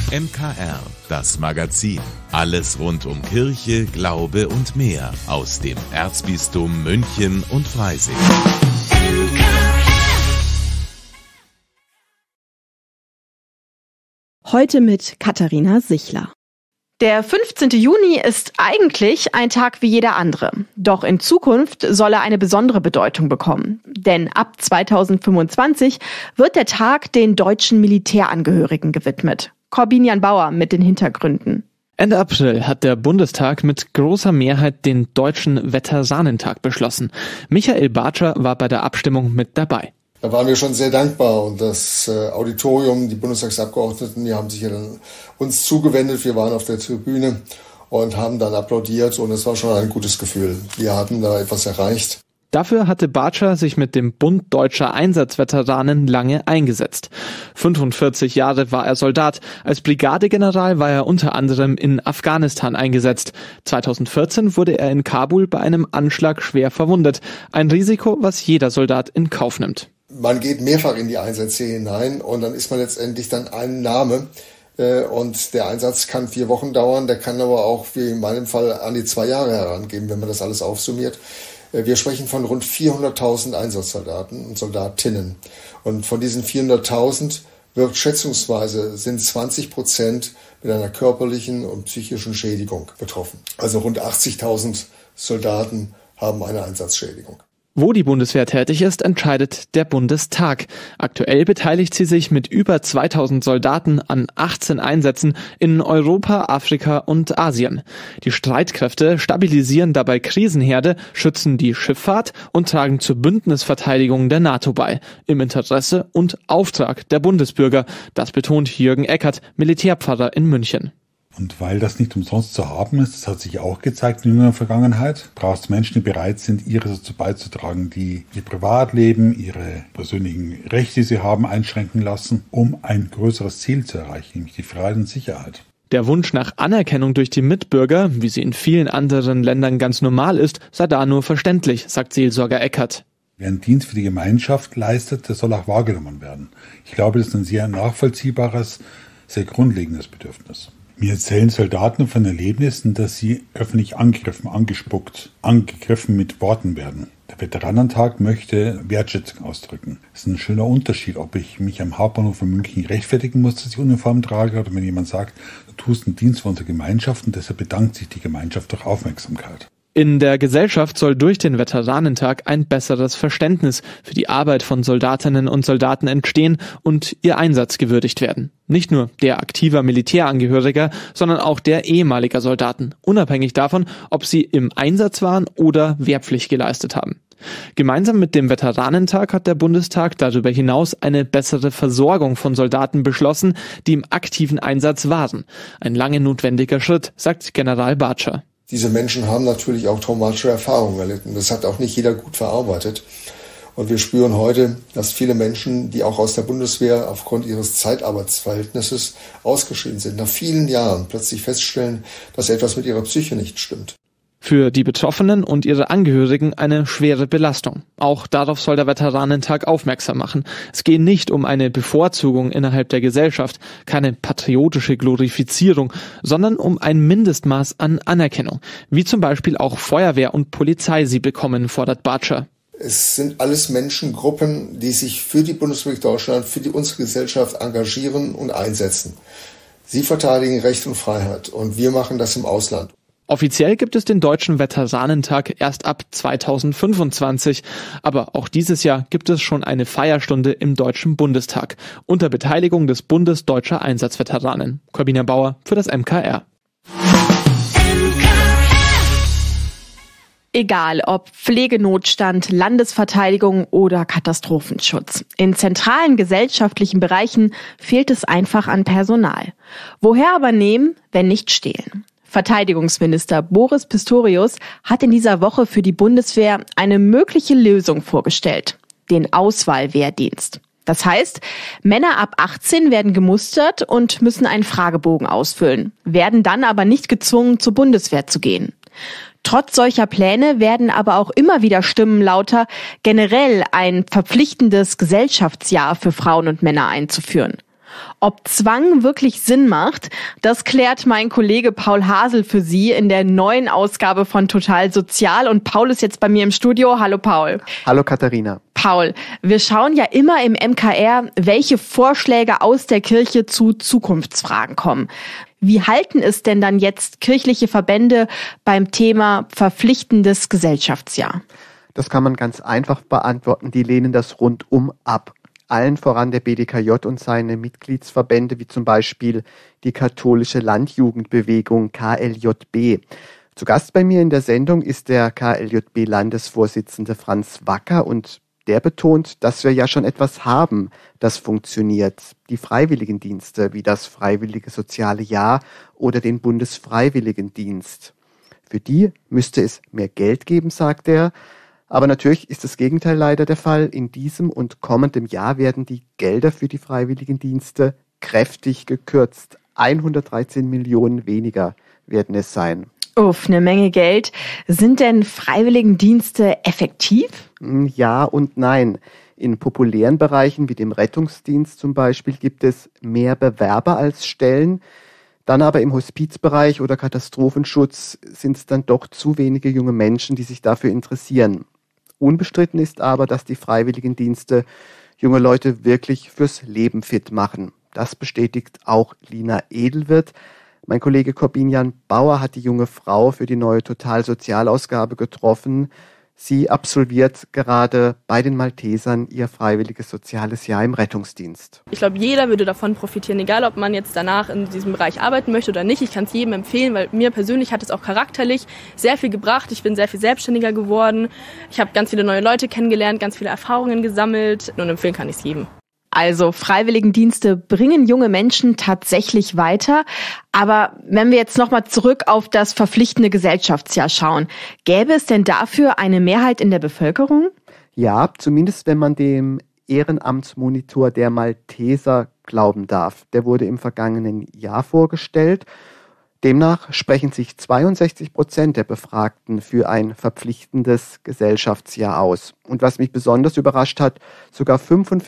MKR, das Magazin. Alles rund um Kirche, Glaube und mehr aus dem Erzbistum München und Freising. Heute mit Katharina Sichler. Der 15. Juni ist eigentlich ein Tag wie jeder andere. Doch in Zukunft soll er eine besondere Bedeutung bekommen. Denn ab 2025 wird der Tag den deutschen Militärangehörigen gewidmet. Corbinian Bauer mit den Hintergründen. Ende April hat der Bundestag mit großer Mehrheit den Deutschen Veteranentag beschlossen. Michael Bartscher war bei der Abstimmung mit dabei. Da waren wir schon sehr dankbar und das Auditorium, die Bundestagsabgeordneten, die haben sich ja dann uns zugewendet. Wir waren auf der Tribüne und haben dann applaudiert und es war schon ein gutes Gefühl. Wir hatten da etwas erreicht. Dafür hatte Bartscher sich mit dem Bund Deutscher Einsatzveteranen lange eingesetzt. 45 Jahre war er Soldat. Als Brigadegeneral war er unter anderem in Afghanistan eingesetzt. 2014 wurde er in Kabul bei einem Anschlag schwer verwundet. Ein Risiko, was jeder Soldat in Kauf nimmt. Man geht mehrfach in die Einsätze hinein und dann ist man letztendlich dann ein Name. Und der Einsatz kann 4 Wochen dauern, der kann aber auch, wie in meinem Fall, an die 2 Jahre herangehen, wenn man das alles aufsummiert. Wir sprechen von rund 400.000 Einsatzsoldaten und Soldatinnen. Und von diesen 400.000 wird schätzungsweise sind 20% mit einer körperlichen und psychischen Schädigung betroffen. Also rund 80.000 Soldaten haben eine Einsatzschädigung. Wo die Bundeswehr tätig ist, entscheidet der Bundestag. Aktuell beteiligt sie sich mit über 2000 Soldaten an 18 Einsätzen in Europa, Afrika und Asien. Die Streitkräfte stabilisieren dabei Krisenherde, schützen die Schifffahrt und tragen zur Bündnisverteidigung der NATO bei. Im Interesse und Auftrag der Bundesbürger. Das betont Jürgen Eckert, Militärpfarrer in München. Und weil das nicht umsonst zu haben ist, das hat sich auch gezeigt in der Vergangenheit, braucht es Menschen, die bereit sind, ihres dazu beizutragen, die ihr Privatleben, ihre persönlichen Rechte, die sie haben, einschränken lassen, um ein größeres Ziel zu erreichen, nämlich die Freiheit und Sicherheit. Der Wunsch nach Anerkennung durch die Mitbürger, wie sie in vielen anderen Ländern ganz normal ist, sei da nur verständlich, sagt Seelsorger Eckert. Wer einen Dienst für die Gemeinschaft leistet, der soll auch wahrgenommen werden. Ich glaube, das ist ein sehr nachvollziehbares, sehr grundlegendes Bedürfnis. Mir erzählen Soldaten von Erlebnissen, dass sie öffentlich angegriffen, angespuckt, angegriffen mit Worten werden. Der Veteranentag möchte Wertschätzung ausdrücken. Es ist ein schöner Unterschied, ob ich mich am Hauptbahnhof in München rechtfertigen muss, dass ich Uniform trage, oder wenn jemand sagt, du tust einen Dienst für unsere Gemeinschaft und deshalb bedankt sich die Gemeinschaft durch Aufmerksamkeit. In der Gesellschaft soll durch den Veteranentag ein besseres Verständnis für die Arbeit von Soldatinnen und Soldaten entstehen und ihr Einsatz gewürdigt werden. Nicht nur der aktiver Militärangehöriger, sondern auch der ehemaliger Soldaten, unabhängig davon, ob sie im Einsatz waren oder Wehrpflicht geleistet haben. Gemeinsam mit dem Veteranentag hat der Bundestag darüber hinaus eine bessere Versorgung von Soldaten beschlossen, die im aktiven Einsatz waren. Ein lange notwendiger Schritt, sagt General Bartscher. Diese Menschen haben natürlich auch traumatische Erfahrungen erlitten. Das hat auch nicht jeder gut verarbeitet. Und wir spüren heute, dass viele Menschen, die auch aus der Bundeswehr aufgrund ihres Zeitarbeitsverhältnisses ausgeschieden sind, nach vielen Jahren plötzlich feststellen, dass etwas mit ihrer Psyche nicht stimmt. Für die Betroffenen und ihre Angehörigen eine schwere Belastung. Auch darauf soll der Veteranentag aufmerksam machen. Es geht nicht um eine Bevorzugung innerhalb der Gesellschaft, keine patriotische Glorifizierung, sondern um ein Mindestmaß an Anerkennung, wie zum Beispiel auch Feuerwehr und Polizei sie bekommen, fordert Bartscher. Es sind alles Menschengruppen, die sich für die Bundesrepublik Deutschland, für unsere Gesellschaft engagieren und einsetzen. Sie verteidigen Recht und Freiheit und wir machen das im Ausland. Offiziell gibt es den Deutschen Veteranentag erst ab 2025, aber auch dieses Jahr gibt es schon eine Feierstunde im Deutschen Bundestag unter Beteiligung des Bundes Deutscher Einsatzveteranen. Corbinian Bauer für das MKR. Egal ob Pflegenotstand, Landesverteidigung oder Katastrophenschutz. In zentralen gesellschaftlichen Bereichen fehlt es einfach an Personal. Woher aber nehmen, wenn nicht stehlen? Verteidigungsminister Boris Pistorius hat in dieser Woche für die Bundeswehr eine mögliche Lösung vorgestellt: den Auswahlwehrdienst. Das heißt, Männer ab 18 werden gemustert und müssen einen Fragebogen ausfüllen, werden dann aber nicht gezwungen, zur Bundeswehr zu gehen. Trotz solcher Pläne werden aber auch immer wieder Stimmen lauter, generell ein verpflichtendes Gesellschaftsjahr für Frauen und Männer einzuführen. Ob Zwang wirklich Sinn macht, das klärt mein Kollege Paul Hasel für Sie in der neuen Ausgabe von Total Sozial. Und Paul ist jetzt bei mir im Studio. Hallo Paul. Hallo Katharina. Paul, wir schauen ja immer im MKR, welche Vorschläge aus der Kirche zu Zukunftsfragen kommen. Wie halten es denn dann jetzt kirchliche Verbände beim Thema verpflichtendes Gesellschaftsjahr? Das kann man ganz einfach beantworten. Die lehnen das rundum ab. Allen voran der BDKJ und seine Mitgliedsverbände, wie zum Beispiel die katholische Landjugendbewegung KLJB. Zu Gast bei mir in der Sendung ist der KLJB-Landesvorsitzende Franz Wacker und der betont, dass wir ja schon etwas haben, das funktioniert. Die Freiwilligendienste wie das Freiwillige Soziale Jahr oder den Bundesfreiwilligendienst. Für die müsste es mehr Geld geben, sagt er. Aber natürlich ist das Gegenteil leider der Fall. In diesem und kommendem Jahr werden die Gelder für die Freiwilligendienste kräftig gekürzt. 113 Millionen weniger werden es sein. Uff, eine Menge Geld. Sind denn Freiwilligendienste effektiv? Ja und nein. In populären Bereichen wie dem Rettungsdienst zum Beispiel gibt es mehr Bewerber als Stellen. Dann aber im Hospizbereich oder Katastrophenschutz sind es dann doch zu wenige junge Menschen, die sich dafür interessieren. Unbestritten ist aber, dass die Freiwilligendienste junge Leute wirklich fürs Leben fit machen. Das bestätigt auch Lina Edelwirth. Mein Kollege Corbinian Bauer hat die junge Frau für die neue Total-Sozialausgabe getroffen. Sie absolviert gerade bei den Maltesern ihr freiwilliges soziales Jahr im Rettungsdienst. Ich glaube, jeder würde davon profitieren, egal ob man jetzt danach in diesem Bereich arbeiten möchte oder nicht. Ich kann es jedem empfehlen, weil mir persönlich hat es auch charakterlich sehr viel gebracht. Ich bin sehr viel selbstständiger geworden. Ich habe ganz viele neue Leute kennengelernt, ganz viele Erfahrungen gesammelt und empfehlen kann ich es jedem. Also Freiwilligendienste bringen junge Menschen tatsächlich weiter. Aber wenn wir jetzt nochmal zurück auf das verpflichtende Gesellschaftsjahr schauen, gäbe es denn dafür eine Mehrheit in der Bevölkerung? Ja, zumindest wenn man dem Ehrenamtsmonitor der Malteser glauben darf. Der wurde im vergangenen Jahr vorgestellt. Demnach sprechen sich 62% der Befragten für ein verpflichtendes Gesellschaftsjahr aus. Und was mich besonders überrascht hat, sogar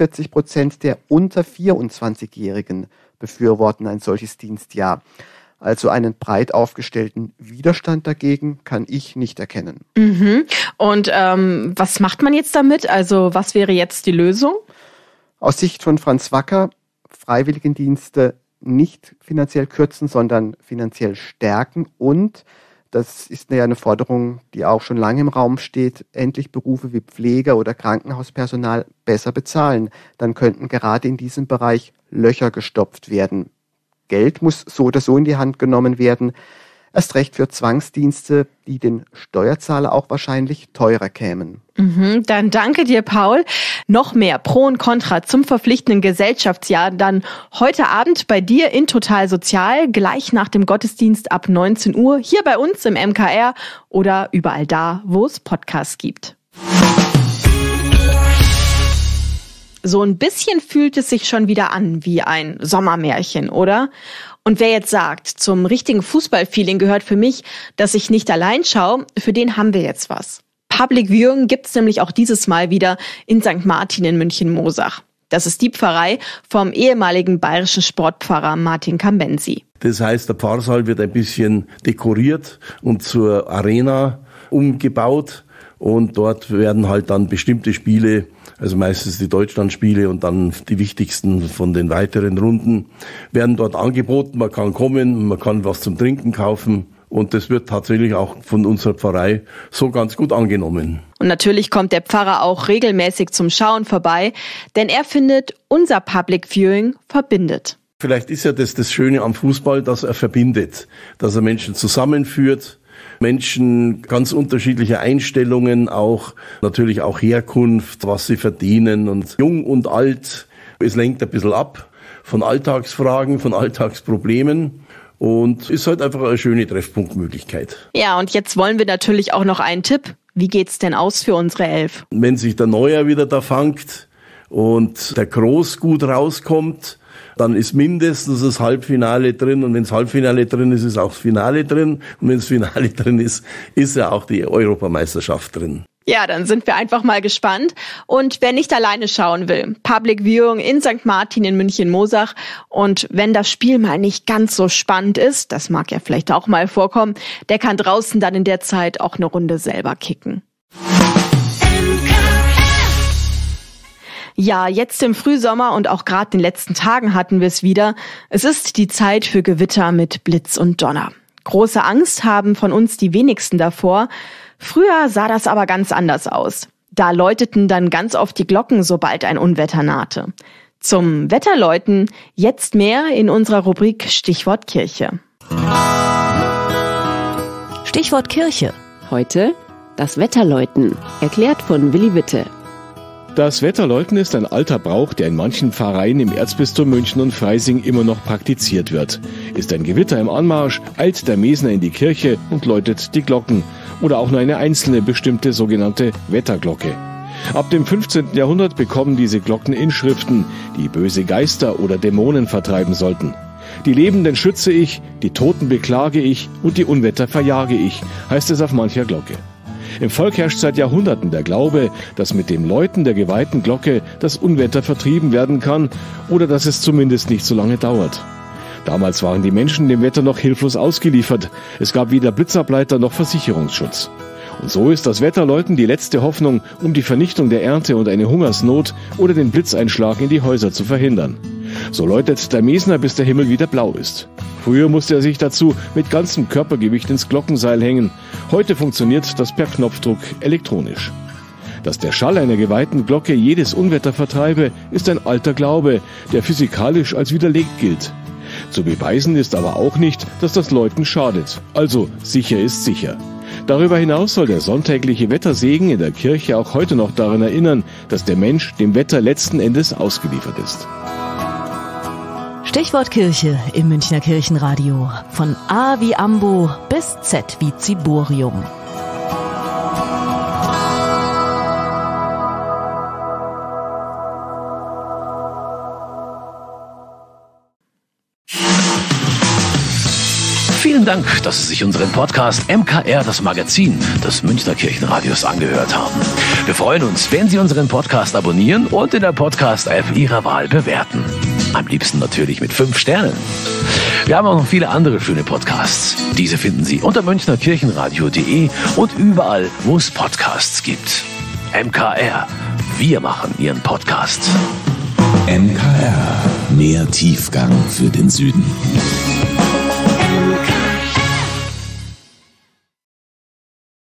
45% der unter 24-Jährigen befürworten ein solches Dienstjahr. Also einen breit aufgestellten Widerstand dagegen kann ich nicht erkennen. Mhm. Und was macht man jetzt damit? Also was wäre jetzt die Lösung? Aus Sicht von Franz Wacker, Freiwilligendienste nicht finanziell kürzen, sondern finanziell stärken und, das ist ja eine Forderung, die auch schon lange im Raum steht, endlich Berufe wie Pfleger oder Krankenhauspersonal besser bezahlen. Dann könnten gerade in diesem Bereich Löcher gestopft werden. Geld muss so oder so in die Hand genommen werden. Erst recht für Zwangsdienste, die den Steuerzahler auch wahrscheinlich teurer kämen. Dann danke dir, Paul. Noch mehr Pro und Contra zum verpflichtenden Gesellschaftsjahr dann heute Abend bei dir in Total Sozial, gleich nach dem Gottesdienst ab 19 Uhr, hier bei uns im MKR oder überall da, wo es Podcasts gibt. So ein bisschen fühlt es sich schon wieder an wie ein Sommermärchen, oder? Und wer jetzt sagt, zum richtigen Fußballfeeling gehört für mich, dass ich nicht allein schaue, für den haben wir jetzt was. Public Viewing gibt's nämlich auch dieses Mal wieder in St. Martin in München-Mosach. Das ist die Pfarrei vom ehemaligen bayerischen Sportpfarrer Martin Kambensi. Das heißt, der Pfarrsaal wird ein bisschen dekoriert und zur Arena umgebaut. Und dort werden halt dann bestimmte Spiele, also meistens die Deutschlandspiele und dann die wichtigsten von den weiteren Runden, werden dort angeboten. Man kann kommen, man kann was zum Trinken kaufen. Und das wird tatsächlich auch von unserer Pfarrei so ganz gut angenommen. Und natürlich kommt der Pfarrer auch regelmäßig zum Schauen vorbei, denn er findet, unser Public Viewing verbindet. Vielleicht ist ja das Schöne am Fußball, dass er verbindet, dass er Menschen zusammenführt, Menschen ganz unterschiedliche Einstellungen, auch natürlich auch Herkunft, was sie verdienen und jung und alt. Es lenkt ein bisschen ab von Alltagsfragen, von Alltagsproblemen. Und ist halt einfach eine schöne Treffpunktmöglichkeit. Ja, und jetzt wollen wir natürlich auch noch einen Tipp. Wie geht's denn aus für unsere Elf? Wenn sich der Neuer wieder da fangt und der Groß gut rauskommt, dann ist mindestens das Halbfinale drin. Und wenn das Halbfinale drin ist, ist auch das Finale drin. Und wenn das Finale drin ist, ist ja auch die Europameisterschaft drin. Ja, dann sind wir einfach mal gespannt. Und wer nicht alleine schauen will, Public Viewing in St. Martin in München-Mosach. Und wenn das Spiel mal nicht ganz so spannend ist, das mag ja vielleicht auch mal vorkommen, der kann draußen dann in der Zeit auch eine Runde selber kicken. Ja, jetzt im Frühsommer und auch gerade in den letzten Tagen hatten wir es wieder. Es ist die Zeit für Gewitter mit Blitz und Donner. Große Angst haben von uns die wenigsten davor. Früher sah das aber ganz anders aus. Da läuteten dann ganz oft die Glocken, sobald ein Unwetter nahte. Zum Wetterläuten jetzt mehr in unserer Rubrik Stichwort Kirche. Stichwort Kirche. Heute das Wetterläuten, erklärt von Willi Witte. Das Wetterläuten ist ein alter Brauch, der in manchen Pfarreien im Erzbistum München und Freising immer noch praktiziert wird. Ist ein Gewitter im Anmarsch, eilt der Mesner in die Kirche und läutet die Glocken. Oder auch nur eine einzelne bestimmte sogenannte Wetterglocke. Ab dem 15. Jahrhundert bekommen diese Glocken Inschriften, die böse Geister oder Dämonen vertreiben sollten. Die Lebenden schütze ich, die Toten beklage ich und die Unwetter verjage ich, heißt es auf mancher Glocke. Im Volk herrscht seit Jahrhunderten der Glaube, dass mit dem Läuten der geweihten Glocke das Unwetter vertrieben werden kann oder dass es zumindest nicht so lange dauert. Damals waren die Menschen dem Wetter noch hilflos ausgeliefert. Es gab weder Blitzableiter noch Versicherungsschutz. Und so ist das Wetterläuten die letzte Hoffnung, um die Vernichtung der Ernte und eine Hungersnot oder den Blitzeinschlag in die Häuser zu verhindern. So läutet der Mesner, bis der Himmel wieder blau ist. Früher musste er sich dazu mit ganzem Körpergewicht ins Glockenseil hängen. Heute funktioniert das per Knopfdruck elektronisch. Dass der Schall einer geweihten Glocke jedes Unwetter vertreibe, ist ein alter Glaube, der physikalisch als widerlegt gilt. Zu beweisen ist aber auch nicht, dass das Läuten schadet. Also sicher ist sicher. Darüber hinaus soll der sonntägliche Wettersegen in der Kirche auch heute noch daran erinnern, dass der Mensch dem Wetter letzten Endes ausgeliefert ist. Stichwort Kirche im Münchner Kirchenradio. Von A wie Ambo bis Z wie Ziborium. Vielen Dank, dass Sie sich unseren Podcast MKR, das Magazin des Münchner Kirchenradios, angehört haben. Wir freuen uns, wenn Sie unseren Podcast abonnieren und in der Podcast-App Ihrer Wahl bewerten. Am liebsten natürlich mit 5 Sternen. Wir haben auch noch viele andere schöne Podcasts. Diese finden Sie unter münchnerkirchenradio.de und überall, wo es Podcasts gibt. MKR, wir machen Ihren Podcast. MKR, mehr Tiefgang für den Süden.